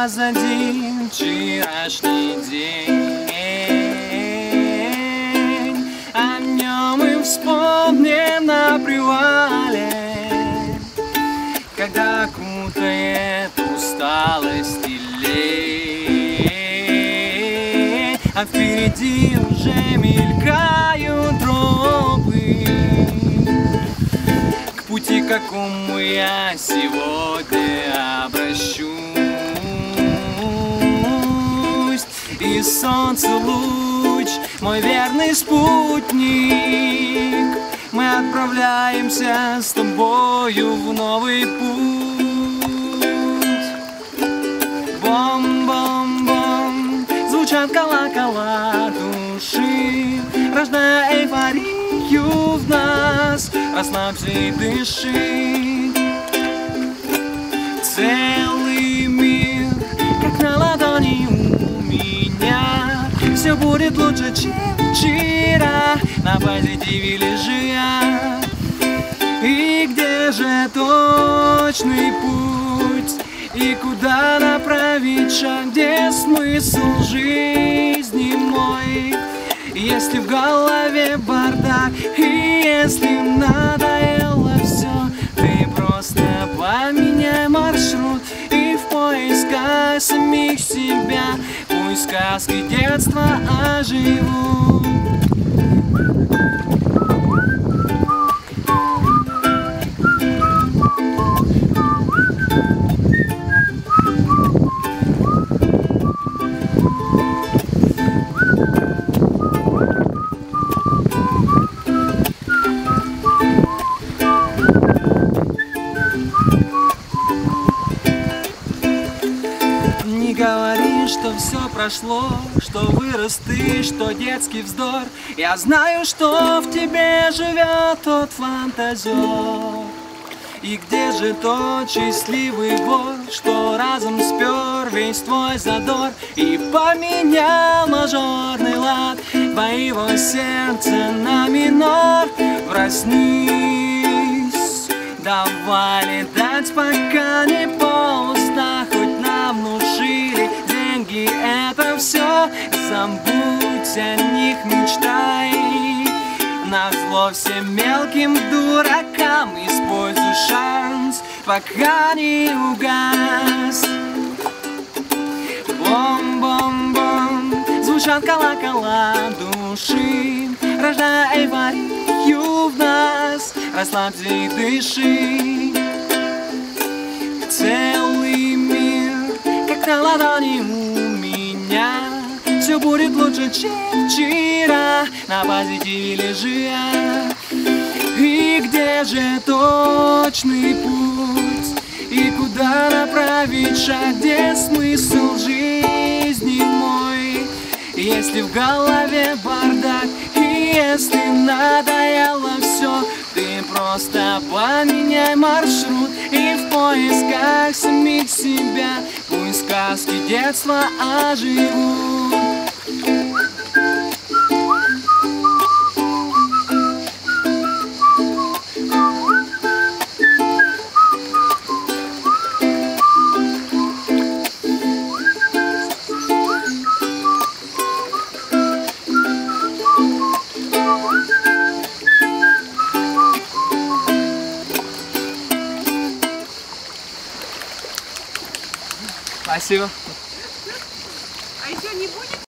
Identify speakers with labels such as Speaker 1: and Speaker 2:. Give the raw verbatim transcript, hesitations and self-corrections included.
Speaker 1: позади вчерашний день. О нем мы вспомним на привале, когда окутает усталость и лень, а впереди уже мелькают тропы к пути, к какому я сегодня обращусь. И солнце луч, мой верный спутник, мы отправляемся с тобою в новый путь. Бом-бом-бом, звучат колокола души, рождая эйфорию в нас. Расслабься и дыши. Целый мир, как на ладони у меня. Все будет лучше, чем вчера. На позитиве лежи я. И где же точный путь? И куда направить шаг? Где смысл жизни мой? Если в голове бардак, и если надоело все, ты просто поменяй маршрут. И в поисках самих себя пусть сказки детства оживут. Не говори, что все прошло, что вырос ты, что детский вздор. Я знаю, что в тебе живет тот фантазер. И где же тот счастливый вор, что разом спер весь твой задор и поменял мажорный лад твоего сердца на минор? Проснись, давай летать, пока не поздно. Хоть нам внушили деньги, это все, забудь о них, мечтай. Назло всем мелким дуракам используй шанс, пока не угас. Бом-бом-бом, звучат колокола души, рождая эйфорию в нас. Расслабься и дыши. Целый мир, как на ладони у меня. Все будет лучше, чем вчера. На позитиве лежи я. И где же точный путь? И куда направить шаг? Где смысл жизни мой? Если в голове бардак, и если надоело все, ты просто поменяй маршрут. И в поисках самих себя пусть сказки детства оживут.
Speaker 2: Спасибо.
Speaker 3: А еще не будет?